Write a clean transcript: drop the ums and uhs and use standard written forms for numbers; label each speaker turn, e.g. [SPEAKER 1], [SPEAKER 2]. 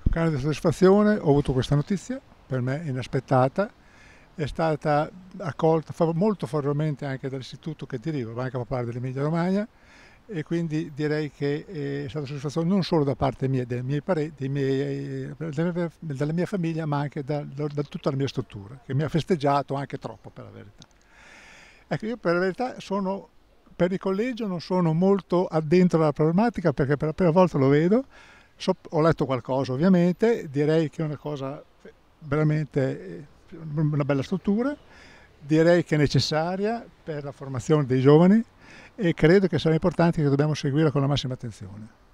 [SPEAKER 1] Grande soddisfazione, ho avuto questa notizia, per me inaspettata, è stata accolta molto favorevolmente anche dall'istituto che dirigo, Banca Popolare dell'Emilia Romagna, e quindi direi che è stata una soddisfazione non solo da parte mia, della mia famiglia, ma anche da tutta la mia struttura, che mi ha festeggiato anche troppo, per la verità. Ecco, io per la verità per il collegio non sono molto addentro alla problematica perché per la prima volta lo vedo. Ho letto qualcosa ovviamente, direi che è una cosa veramente una bella struttura, direi che è necessaria per la formazione dei giovani e credo che sarà importante, che dobbiamo seguire con la massima attenzione.